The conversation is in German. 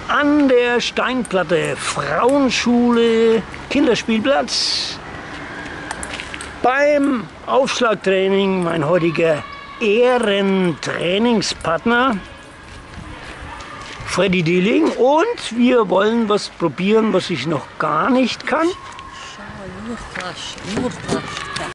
an der Steinplatte, Frauenschule, Kinderspielplatz. Beim Aufschlagtraining mein heutiger Ehrentrainingspartner Freddy Dieling, und wir wollen was probieren, was ich noch gar nicht kann.